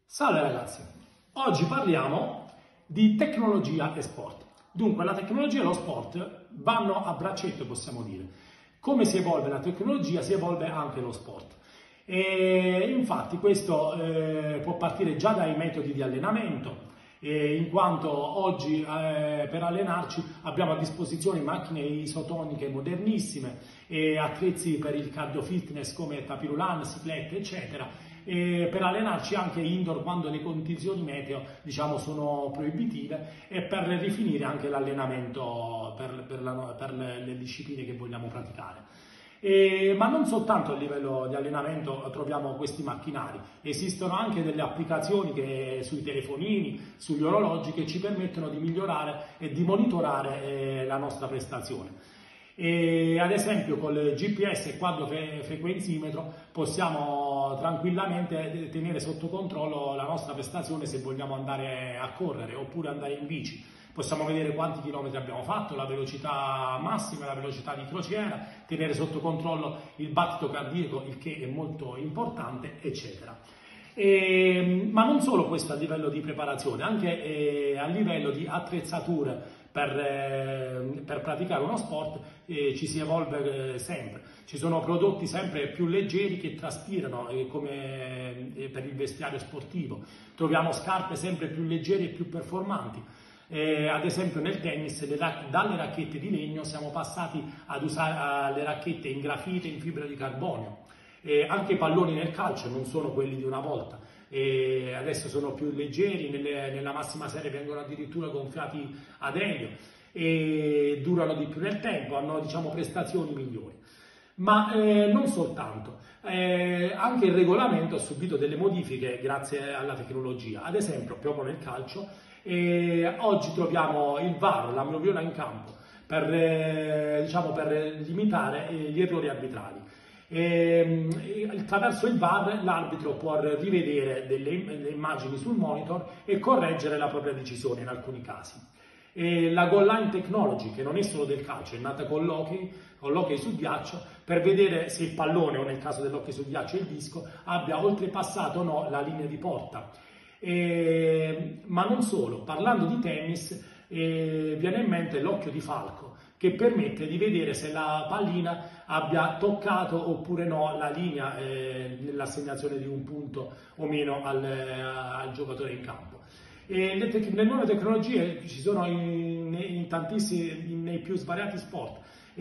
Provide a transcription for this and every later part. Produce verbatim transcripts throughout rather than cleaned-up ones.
Salve ragazzi, oggi parliamo di tecnologia e sport. Dunque la tecnologia e lo sport vanno a braccetto, possiamo dire. Come si evolve la tecnologia, si evolve anche lo sport. E infatti questo eh, può partire già dai metodi di allenamento, eh, in quanto oggi eh, per allenarci abbiamo a disposizione macchine isotoniche modernissime e attrezzi per il cardio fitness come tapirulan, ciclette, eccetera. E per allenarci anche indoor quando le condizioni meteo diciamo sono proibitive e per rifinire anche l'allenamento per, per, la, per le, le discipline che vogliamo praticare. E, ma non soltanto a livello di allenamento troviamo questi macchinari, esistono anche delle applicazioni che, sui telefonini, sugli orologi che ci permettono di migliorare e di monitorare eh, la nostra prestazione. E ad esempio con il G P S e quadro frequenzimetro possiamo tranquillamente tenere sotto controllo la nostra prestazione se vogliamo andare a correre oppure andare in bici. Possiamo vedere quanti chilometri abbiamo fatto, la velocità massima, la velocità di crociera, tenere sotto controllo il battito cardiaco, il che è molto importante, eccetera. E, ma non solo questo a livello di preparazione, anche eh, a livello di attrezzature per, eh, per praticare uno sport eh, ci si evolve eh, sempre. Ci sono prodotti sempre più leggeri che traspirano eh, come eh, per il vestiario sportivo. Troviamo scarpe sempre più leggere e più performanti. Eh, ad esempio nel tennis le, dalle racchette di legno siamo passati ad usare uh, le racchette in grafite e in fibra di carbonio. Eh, anche i palloni nel calcio non sono quelli di una volta, eh, adesso sono più leggeri, nelle, nella massima serie vengono addirittura gonfiati ad elio e durano di più nel tempo, hanno diciamo prestazioni migliori. Ma eh, non soltanto, eh, anche il regolamento ha subito delle modifiche grazie alla tecnologia, ad esempio proprio nel calcio eh, oggi troviamo il V A R, la viola in campo, per, eh, diciamo, per limitare eh, gli errori arbitrali. E, attraverso il V A R l'arbitro può rivedere delle, delle immagini sul monitor e correggere la propria decisione in alcuni casi. E la goal line technology, che non è solo del calcio, è nata con l'hockey, con l'hockey su ghiaccio, per vedere se il pallone, o nel caso dell'hockey su ghiaccio il disco, abbia oltrepassato o no la linea di porta. E, ma non solo, parlando di tennis eh, viene in mente l'occhio di falco, che permette di vedere se la pallina abbia toccato oppure no la linea eh, nell'assegnazione di un punto o meno al, al giocatore in campo. E le, le nuove tecnologie ci sono in, in tantissimi, nei più svariati sport,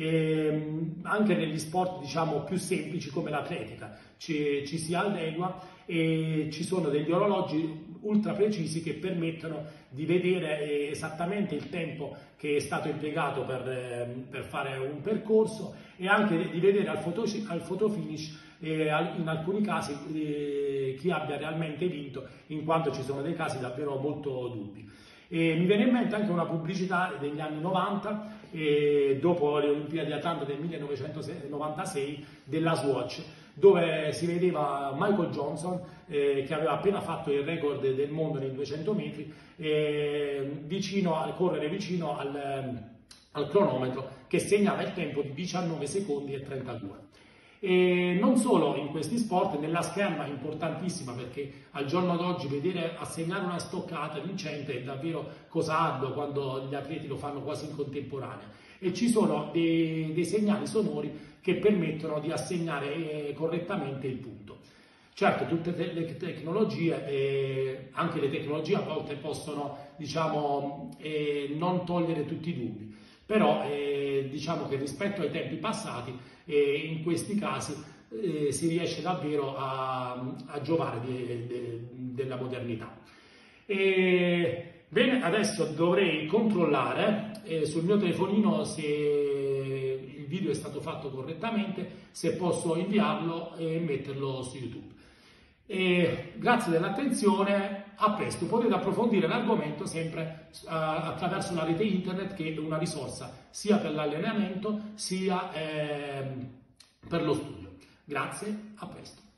e anche negli sport diciamo più semplici come l'atletica ci, ci si adegua e ci sono degli orologi ultra precisi che permettono di vedere esattamente il tempo che è stato impiegato per, per fare un percorso e anche di vedere al photo, al photo finish eh, in alcuni casi eh, chi abbia realmente vinto, in quanto ci sono dei casi davvero molto dubbi. E mi viene in mente anche una pubblicità degli anni novanta, eh, dopo le Olimpiadi di Atlanta del millenovecentonovantasei, della Swatch, dove si vedeva Michael Johnson eh, che aveva appena fatto il record del mondo nei duecento metri, eh, vicino a correre vicino al, al cronometro che segnava il tempo di diciannove secondi e trentadue. E non solo in questi sport, nella scherma è importantissima perché al giorno d'oggi vedere assegnare una stoccata vincente è davvero cosa ardua quando gli atleti lo fanno quasi in contemporanea e ci sono dei, dei segnali sonori che permettono di assegnare eh, correttamente il punto. Certo, tutte le tecnologie, eh, anche le tecnologie a volte possono diciamo, eh, non togliere tutti i dubbi, però eh, diciamo che rispetto ai tempi passati eh, in questi casi eh, si riesce davvero a, a giovare di, de, della modernità. E, bene, adesso dovrei controllare eh, sul mio telefonino se il video è stato fatto correttamente, se posso inviarlo e metterlo su YouTube. E grazie dell'attenzione, a presto. Potete approfondire l'argomento sempre uh, attraverso la rete internet, che è una risorsa sia per l'allenamento sia eh, per lo studio. Grazie, a presto.